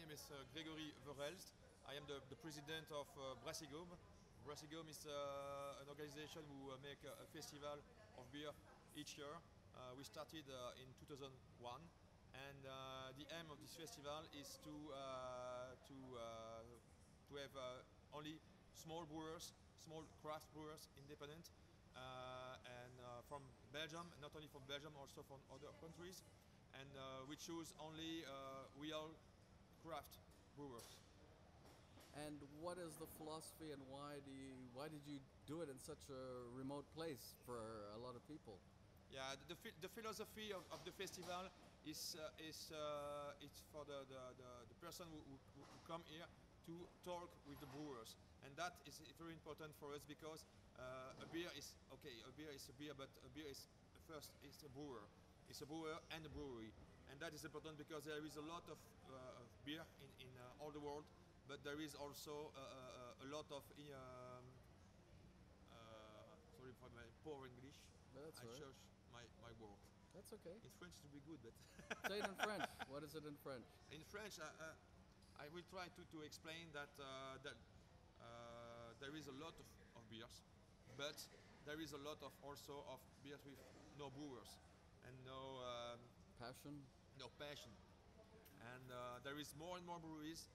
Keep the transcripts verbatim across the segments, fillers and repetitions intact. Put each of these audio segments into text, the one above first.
name is uh, Gregory Verhelst. I am the, the president of uh, Brassigaume. Brassigaume is uh, an organization who uh, make a, a festival of beer each year. Uh, we started uh, in two thousand one, and uh, the aim of this festival is to uh, to uh, to have uh, only small brewers, small craft brewers, independent, uh, and uh, from Belgium, not only from Belgium, also from other countries, and uh, we choose only uh, real craft brewers. And what is the philosophy, and why do you, why did you do it in such a remote place for a lot of people? Yeah, the, the, the philosophy of, of the festival is uh, is uh, it's for the, the, the, the person who, who, who come here to talk with the brewers, and that is very important for us because uh, a beer is okay. A beer is a beer, but a beer is first is a brewer. It's a brewer and a brewery, and that is important because there is a lot of, uh, of beer in, in uh, all the world, but there is also uh, uh, a lot of um, uh, sorry for my poor English. That's I right. search my, my word. That's okay. In French to be good, but Say it in French. What is it in French? in French, uh, uh, I will try to, to explain that uh, that uh, there is a lot of, of beers, but there is a lot of also of beers with no brewers and no um, Passion. no passion, and uh, there is more and more breweries.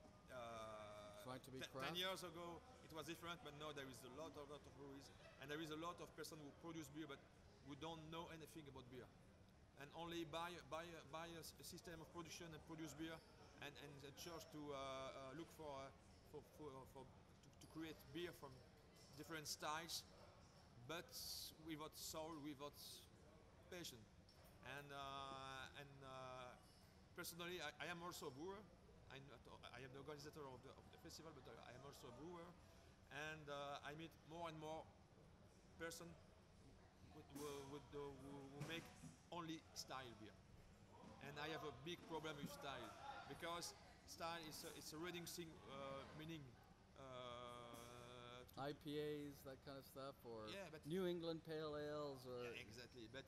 Uh, Trying to be te- craft? ten years ago it was different, but now there is a lot, a lot of breweries, and there is a lot of person who produce beer, but who don't know anything about beer, and only buy buy buy a, s- a system of production and produce beer, and and a church to uh, uh, look for, uh, for for for to, to create beer from different styles, but without soul, without passion, and uh, and uh, personally, I, I am also a brewer. I'm not, I am the organizer of the, of the festival, but I am also a brewer, and uh, I meet more and more person who, who, who, who make only style beer, and I have a big problem with style because style is a, it's a reducing uh, meaning. Uh, to, I P As, that kind of stuff, or Yeah, but- New England Pale Ales, or Yeah, exactly. But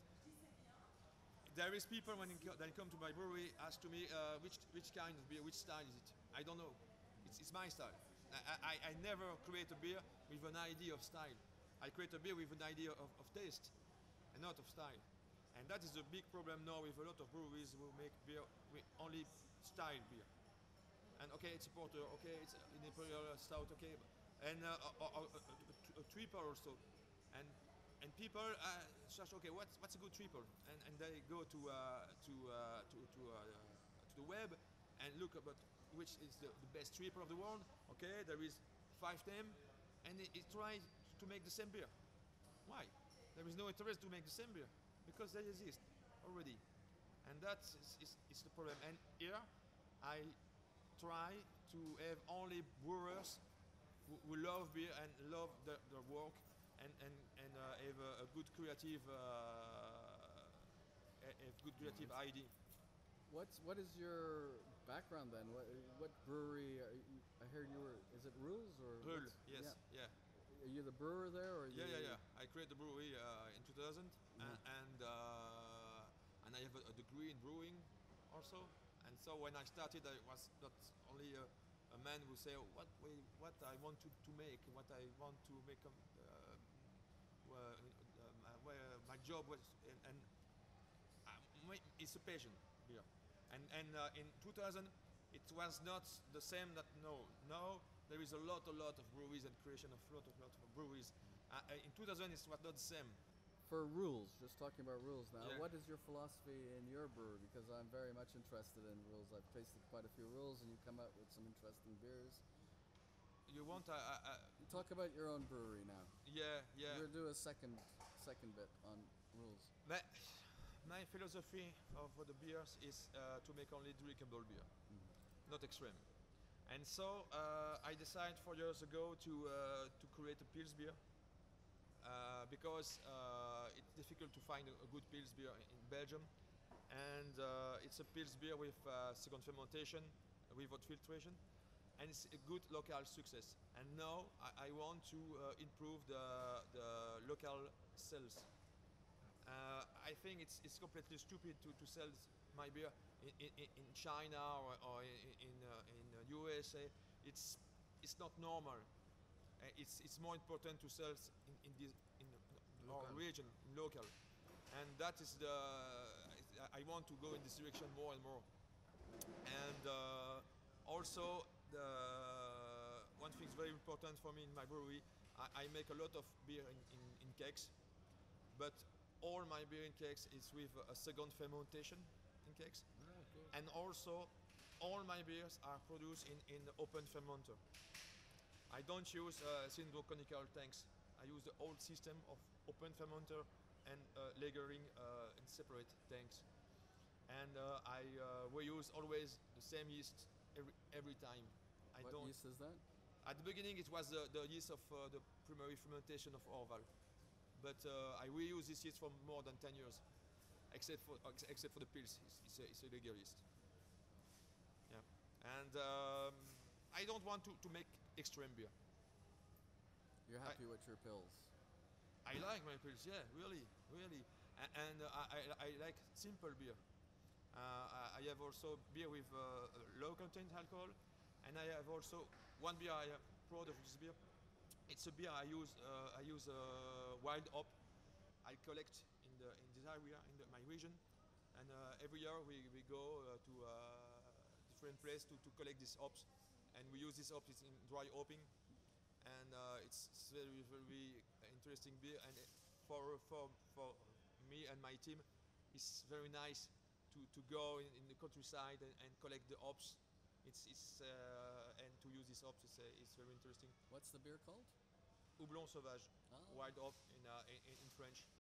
there is people when they come to my brewery ask to me uh, which which kind of beer, which style is it? I don't know. It's, it's my style. I, I, I never create a beer with an idea of style. I create a beer with an idea of, of taste and not of style. And that is a big problem now with a lot of breweries who make beer with only style beer. And okay, it's a porter, okay, it's an imperial stout, okay, and uh, a, a, a, a, a triple also, and and people uh, search, okay, what's what's a good triple, and and they go to uh, to uh, to to, uh, to the web and look about which is the, the best triple of the world. Okay, there is five them, and it, it tries to make the same beer. Why? There is no interest to make the same beer because they exist already, and that is, is, is the problem. And here, I try to have only brewers who, who love beer and love the, the work and and and uh, have a, a good creative uh, have good creative idea. what's what is your background then? What, what brewery? Are you, I heard you were. Is it Rules or? Hull, what's- yes, Yeah. yeah. Are you the brewer there, or are Yeah, you, yeah, yeah. I created the brewery uh, in two thousand, and and, uh, and I have a, a degree in brewing also. And so when I started, I was not only a, a man who say what way, what I want to, to make, what I want to make. Um, uh, well, um, uh, where my job was, and, and uh, my, it's a passion beer. And and uh, in two thousand, it was not the same that no. Now there is a lot, a lot of breweries and creation of lot, of lot of breweries. Uh, uh, in two thousand, it was not the same. for Rules? Just talking about Rules now. Yeah. What is your philosophy in your brewery? Because I'm very much interested in Rules. I've tasted quite a few Rules, and you come out with some interesting beers. You want? Uh, uh, uh, Talk about your own brewery now. yeah, yeah. We'll do a second second bit on Rules. My, my philosophy of for the beers is uh, to make only drinkable beer, not extreme. And so uh, I decided four years ago to uh, to create a Pils beer uh, because uh, it's difficult to find a, a good Pils beer in Belgium, and uh, it's a Pils beer with uh, second fermentation, without filtration, and it's a good local success. And now I, I want to uh, improve the the local sales. Uh, I think it's it's completely stupid to, to sell my beer in, in, in China or, or in in, uh, in uh, U S A, it's it's not normal. Uh, it's it's more important to sell s- in in, this, in our Local. region, in local, and that is the I I want to go in this direction more and more. And uh, also the one thing is very important for me in my brewery. I, I make a lot of beer in, in, in kegs, but all my beer in kegs is with a second fermentation in kegs, Ah, okay. and also all my beers are produced in, in open fermenter. I don't use uh, cylindro-conical tanks. I use the old system of open fermenter and uh, lagering uh, in separate tanks. And uh, I uh, we use always the same yeast every, every time. I What don't. yeast is that? At the beginning, it was the, the yeast of uh, the primary fermentation of Orval, but uh, I reuse this yeast for more than ten years, except for ex- except for the pills. It's, it's, a, it's a legal yeast. Yeah, and um, I don't want to, to make extreme beer. You're I, happy with your pills. I like my pills, yeah, really, really, and, and uh, I, I I like simple beer. Uh, I I have also beer with uh, low content alcohol, and I have also one beer I am proud of this beer. It's a beer I use. Uh, I use uh, wild hop. I collect in the in this area in the, my region, and uh, every year we, we go uh, to uh, different place to, to collect these hops, and we use these hops in dry hopping, and uh, it's, it's very very interesting beer. And it- for for for me and my team, it's very nice to, to go in, in the countryside and, and collect the hops. It's it's uh, and to use these hops is uh, is very interesting. What's the beer called? Houblon sauvage, Ah, wild hop in, uh, in in French.